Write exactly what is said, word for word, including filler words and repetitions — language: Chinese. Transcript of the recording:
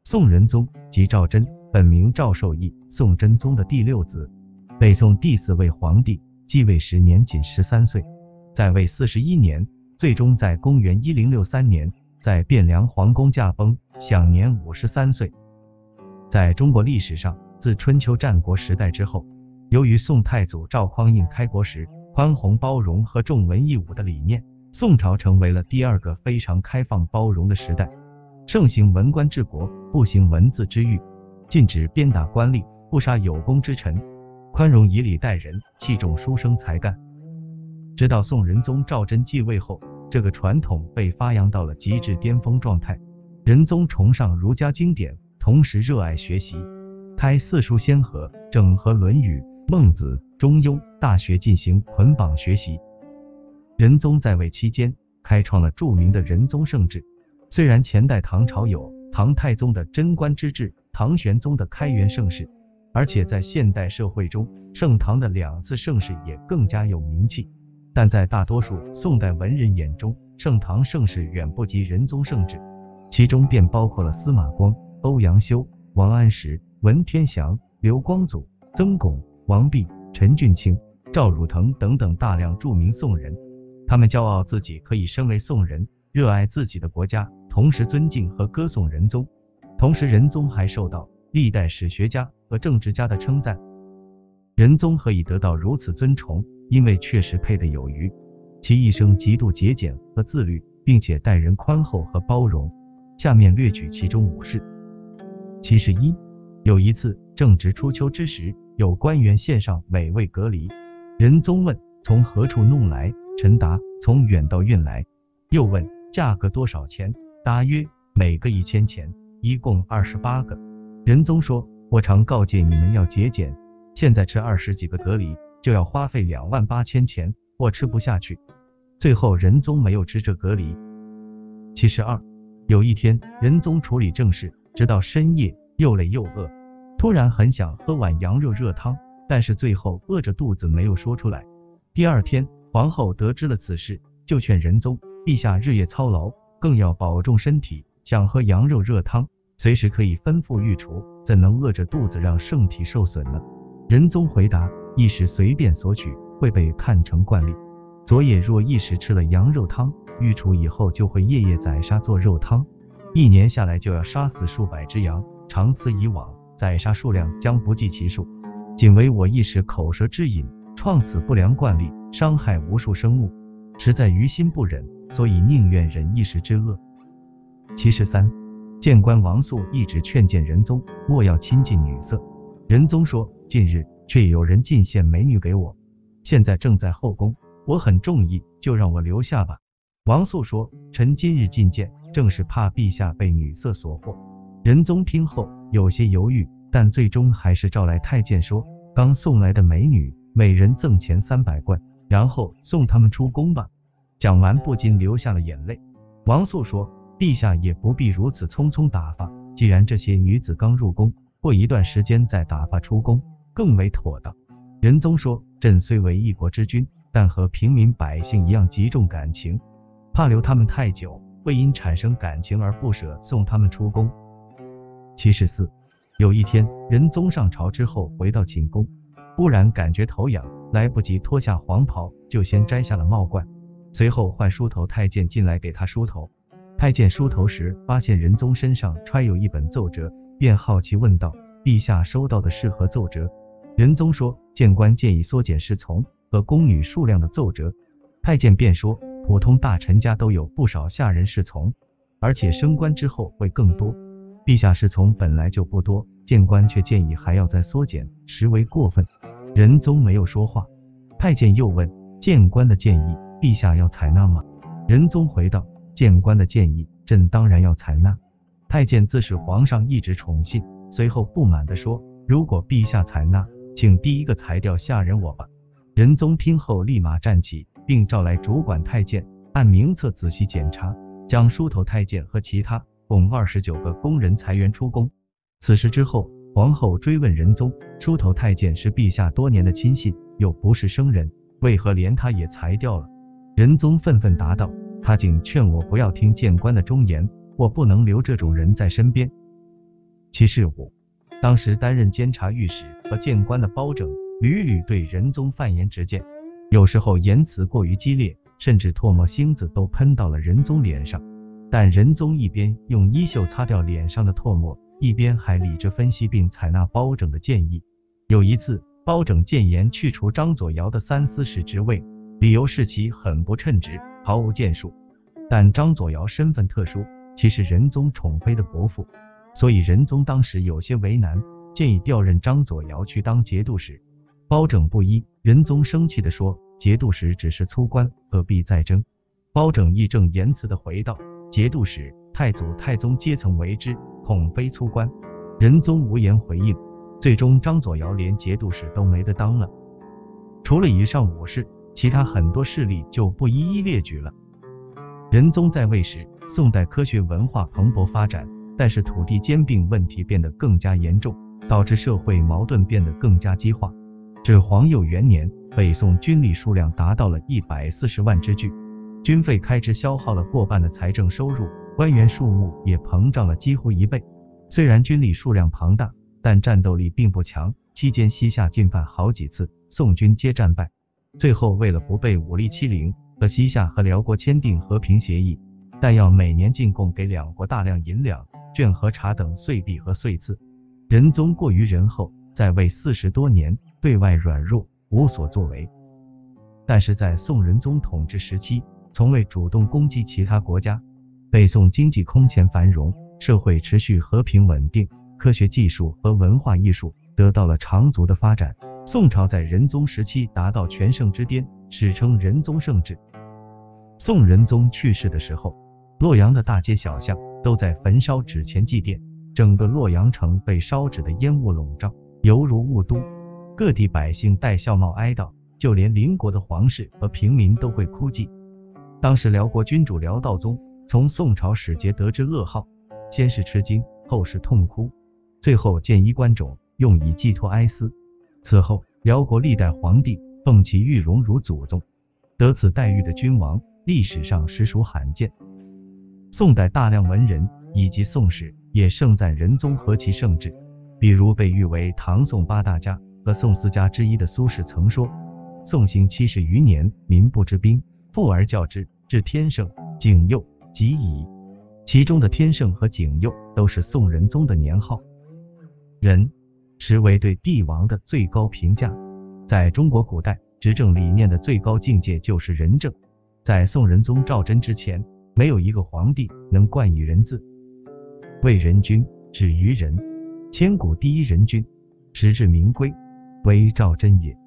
宋仁宗即赵祯，本名赵受益，宋真宗的第六子，北宋第四位皇帝，继位时年仅十三岁，在位四十一年，最终在公元一零六三年在汴梁皇宫驾崩，享年五十三岁。在中国历史上，自春秋战国时代之后，由于宋太祖赵匡胤开国时宽宏包容和重文抑武的理念，宋朝成为了第二个非常开放包容的时代，盛行文官治国，不行文字之狱，禁止鞭打官吏，不杀有功之臣，宽容以礼待人，器重书生才干。直到宋仁宗赵祯继位后，这个传统被发扬到了极致巅峰状态。仁宗崇尚儒家经典，同时热爱学习，开四书先河，整合《论语》、孟子、中庸、大学进行捆绑学习。仁宗在位期间，开创了著名的仁宗盛制。虽然前代唐朝有唐太宗的贞观之治，唐玄宗的开元盛世，而且在现代社会中，盛唐的两次盛世也更加有名气，但在大多数宋代文人眼中，盛唐盛世远不及仁宗盛制，其中便包括了司马光、欧阳修、王安石、文天祥、刘光祖、曾巩、王弼、陈俊卿、赵汝腾等等大量著名宋人。他们骄傲自己可以身为宋人，热爱自己的国家，同时尊敬和歌颂仁宗。同时仁宗还受到历代史学家和政治家的称赞。仁宗何以得到如此尊崇？因为确实配得有余。其一生极度节俭和自律，并且待人宽厚和包容。下面略举其中五事。其十一，有一次正值初秋之时，有官员献上美味蛤蜊。仁宗问从何处弄来，臣答从远道运来。又问价格多少钱，答曰每个一千钱，一共二十八个。仁宗说，我常告诫你们要节俭，现在吃二十几个蛤蜊就要花费两万八千钱，我吃不下去。最后仁宗没有吃这蛤蜊。其实二，有一天仁宗处理政事，直到深夜，又累又饿，突然很想喝碗羊肉热汤，但是最后饿着肚子没有说出来。第二天皇后得知了此事，就劝仁宗，陛下日夜操劳，更要保重身体，想喝羊肉热汤，随时可以吩咐御厨，怎能饿着肚子让圣体受损呢？仁宗回答，一时随便索取会被看成惯例，昨夜若一时吃了羊肉汤，御厨以后就会夜夜宰杀做肉汤，一年下来就要杀死数百只羊，长此以往，宰杀数量将不计其数。仅为我一时口舌之饮，创此不良惯例，伤害无数生物，实在于心不忍，所以宁愿忍一时之恶。其十三，谏官王肃一直劝谏仁宗莫要亲近女色。仁宗说，近日却有人进献美女给我，现在正在后宫，我很中意，就让我留下吧。王肃说，臣今日进谏，正是怕陛下被女色所惑。仁宗听后有些犹豫，但最终还是召来太监说，刚送来的美女，每人赠钱三百贯，然后送他们出宫吧。讲完不禁流下了眼泪。王肃说，陛下也不必如此匆匆打发，既然这些女子刚入宫，过一段时间再打发出宫，更为妥当。仁宗说，朕虽为一国之君，但和平民百姓一样极重感情，怕留他们太久，会因产生感情而不舍送他们出宫。其十四，有一天仁宗上朝之后回到寝宫，忽然感觉头痒，来不及脱下黄袍，就先摘下了帽冠，随后换梳头太监进来给他梳头。太监梳头时发现仁宗身上揣有一本奏折，便好奇问道，陛下收到的是何奏折？仁宗说，谏官建议缩减侍从和宫女数量的奏折。太监便说，普通大臣家都有不少下人侍从，而且升官之后会更多，陛下侍从本来就不多，谏官却建议还要再缩减，实为过分。仁宗没有说话。太监又问，谏官的建议陛下要采纳吗？仁宗回道，谏官的建议朕当然要采纳。太监自是皇上一直宠信，随后不满地说，如果陛下采纳，请第一个裁掉下人我吧。仁宗听后立马站起，并召来主管太监，按名册仔细检查，将梳头太监和其他共二十九个宫人裁员出宫。此事之后，皇后追问仁宗，梳头太监是陛下多年的亲信，又不是生人，为何连他也裁掉了？仁宗愤愤答道，他竟劝我不要听谏官的忠言，我不能留这种人在身边。 其事五，当时担任监察御史和谏官的包拯，屡屡对仁宗犯言直谏，有时候言辞过于激烈，甚至唾沫星子都喷到了仁宗脸上。但仁宗一边用衣袖擦掉脸上的唾沫，一边还理智分析并采纳包拯的建议。有一次，包拯谏言去除张佐尧的三司使职位，理由是其很不称职，毫无建树。但张佐尧身份特殊，其是仁宗宠妃的伯父，所以仁宗当时有些为难，建议调任张佐尧去当节度使。包拯不依，仁宗生气地说，节度使只是粗官，何必再征？包拯义正言辞地回道，节度使、太祖、太宗皆曾为之，恐非粗官。仁宗无言回应，最终张佐尧连节度使都没得当了。除了以上五事，其他很多事例就不一一列举了。仁宗在位时，宋代科学文化蓬勃发展，但是土地兼并问题变得更加严重，导致社会矛盾变得更加激化。至皇佑元年，北宋军力数量达到了一百四十万之巨，军费开支消耗了过半的财政收入，官员数目也膨胀了几乎一倍。虽然军力数量庞大，但战斗力并不强，期间西夏进犯好几次，宋军皆战败。最后为了不被武力欺凌，和西夏和辽国签订和平协议，但要每年进贡给两国大量银两、绢和茶等岁币和岁赐。仁宗过于仁厚，在位四十多年，对外软弱，无所作为。但是在宋仁宗统治时期，从未主动攻击其他国家。北宋经济空前繁荣，社会持续和平稳定，科学技术和文化艺术得到了长足的发展。宋朝在仁宗时期达到全盛之巅，史称仁宗盛治。宋仁宗去世的时候，洛阳的大街小巷都在焚烧纸钱祭奠，整个洛阳城被烧纸的烟雾笼罩，犹如雾都。各地百姓戴孝帽哀悼，就连邻国的皇室和平民都会哭泣。当时辽国君主辽道宗从宋朝使节得知噩耗，先是吃惊，后是痛哭，最后建衣冠冢，用以寄托哀思。此后，辽国历代皇帝奉其玉容如祖宗，得此待遇的君王历史上实属罕见。宋代大量文人以及宋史也盛赞仁宗何其圣治，比如被誉为唐宋八大家和宋四家之一的苏轼曾说，宋行七十余年，民不知兵，富而教之，至天圣、景佑、即矣。其中的天圣和景佑都是宋仁宗的年号。仁实为对帝王的最高评价。在中国古代，执政理念的最高境界就是仁政。在宋仁宗赵祯之前，没有一个皇帝能冠以仁字。为人君，止于仁，千古第一人君，实至名归，为赵祯也。